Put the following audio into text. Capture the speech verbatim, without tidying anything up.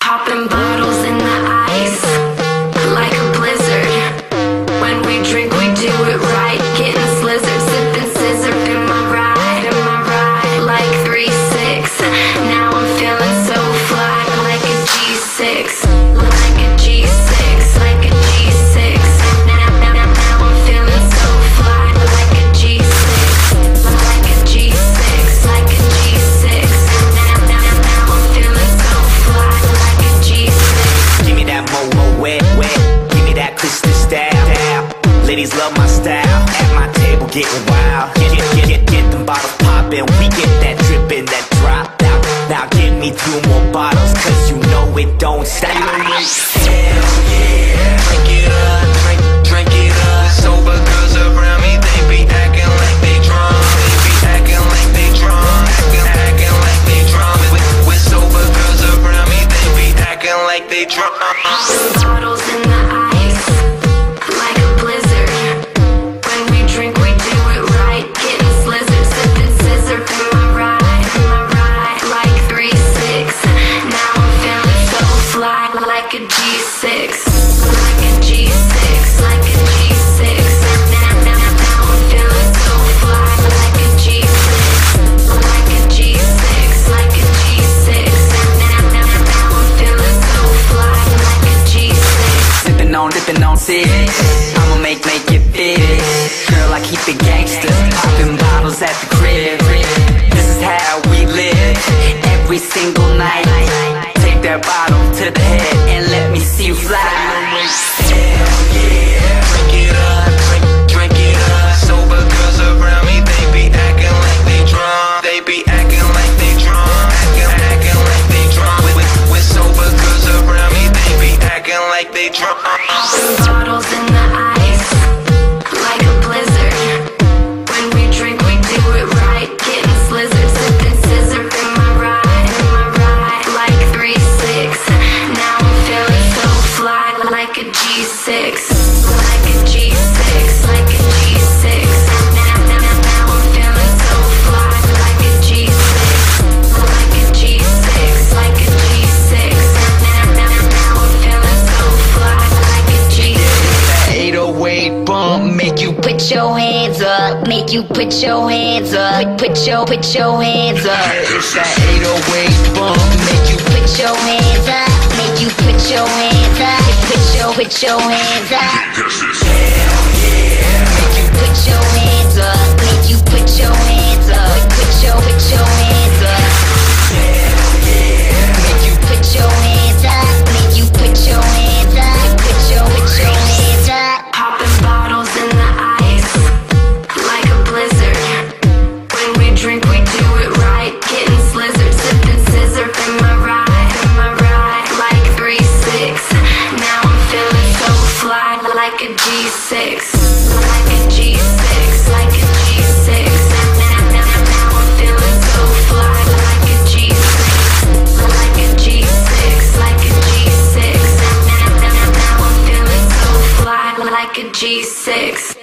Popping bottles in the ice, like a blizzard. When we drink, we do it right. Getting slizzard, sipping scissor in my ride, in my ride. Like three six. Now I'm feeling so fly, like a G six, like a G six, like a G six. Now, now, now, now I'm feeling so fly, like a G six, like a G six, like a G six. Now, now, now, now I'm feeling so fly, like a G six. Give me that mo-mo wet, wet. Give me that crystal style. Ladies love my style. At my table getting wild. Get, get, get, get, get them bottles poppin'. We get that drippin', that drop out. Now get me two more bottles, cause you know it don't stop. Hell yeah. Drink it up, drink, drink it up. Sober girls around me, they be acting like they drunk. They be acting like they drunk. Acting, acting like they drunk. With, with sober girls around me, they be acting like they drunk. Bottles in the ice, like a blizzard. When we drink, we do it right. Getting slizzard, sipping scissor in my ride, in my ride. Like three six. Now I'm feeling so fly, like a G six, like a G six, like a G six. Now, now, now I'm feeling so fly, like a G six, like a G six, like a G six. Now, now, now I'm feeling so fly, like a G six. Sippin' on, dippin' on six. I'ma make, make it fit. Girl, I keep it gangsta. Poppin' bottles at the crib. This is how we live. Every single night. Take that bottle to the head and let me see you fly. Hell yeah. Drink it up, drink, drink it up. Sober girls around me, they be acting like they drunk. They be acting like they drunk. Acting, acting like they drunk. With, with, with sober girls around me, they be acting like they drunk. Bottles in the ice, like a blizzard. When we drink, we do it right. Getting slizzard, sipping scissor in my ride, in my ride. Like three six. Now I'm feeling so fly, like a G six, like a G six, like a G six. Now, now, now, now I'm feeling so fly, like a G six, like a G six, like a G six. Now, now, now, now I'm feeling so fly, like a G six. eight oh eight bump make you Put your hands up, make you put your hands up, put your, put your hands up. It's that eight oh eight bump make you Put your hands up, make you put your hands up, put your, put your hands up. Hell yeah. Make you put your hands up, make you put your hands up, put your, put your hands up. Hell yeah. Make you put your hands up, make you put your hands up, put your, put your hands up. Popping bottles in the ice, like a blizzard. When we drink, we do it right. Getting slizzard, sipping scissor in my ride, in my ride. Like three six. Now I'm feeling so fly, like a G six, like a G six, like a G six. Now, now, now I'm feeling so fly, like a G six, like a G six, like a G six. Now, now, now I'm feeling so fly, like a G six.